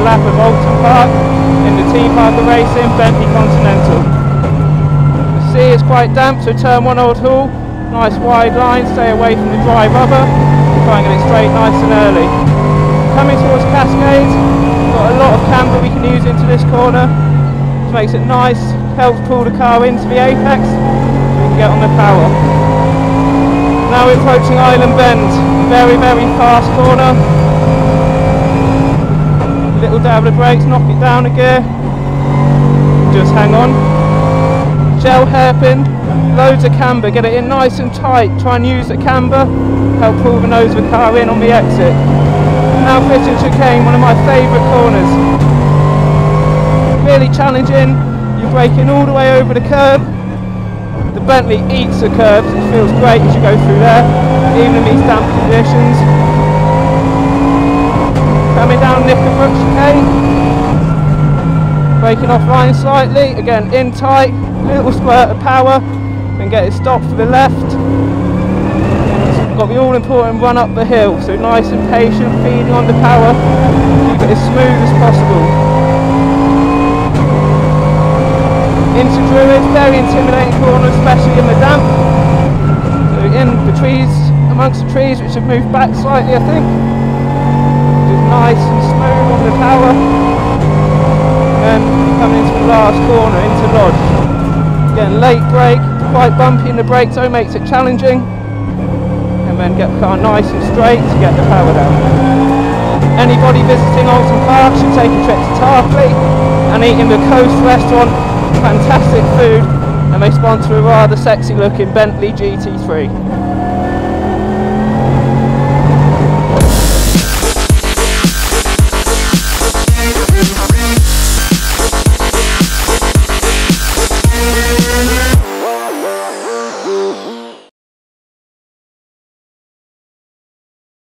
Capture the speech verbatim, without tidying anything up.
lap of Oulton Park in the T Parker Racing Bentley Continental. The sea is quite damp, so turn one Old Hall, nice wide line, stay away from the dry rubber, try and get it straight nice and early. Coming towards Cascades, got a lot of camber we can use into this corner, which makes it nice, helps pull the car into the apex, so we can get on the power. Now we're approaching Island Bend, very very fast corner. Little dab of the brakes, knock it down a gear, just hang on. Gel hairpin, loads of camber, get it in nice and tight, try and use the camber, help pull the nose of the car in on the exit. Now fitting chicane, one of my favourite corners. Really challenging, you're braking all the way over the curb. The Bentley eats the curves, it feels great as you go through there, even in these damp conditions. Coming down Knickerbrook chicane, braking offline slightly, again in tight, little squirt of power, and get it stopped for the left. Got the all important run up the hill, so nice and patient, feeding on the power, keep it as smooth as possible. Into Druids, very intimidating corner, especially in the damp. So in the trees, amongst the trees, which have moved back slightly I think. Just nice and smooth on the power. And coming into the last corner, into Lodge. Again, late brake, quite bumpy in the brake zone, makes it challenging. And then get the car nice and straight to get the power down. Anybody visiting Oulton Park should take a trip to Tarpley and eat in the Coast restaurant. Fantastic food, and they sponsor a rather sexy looking Bentley G T three.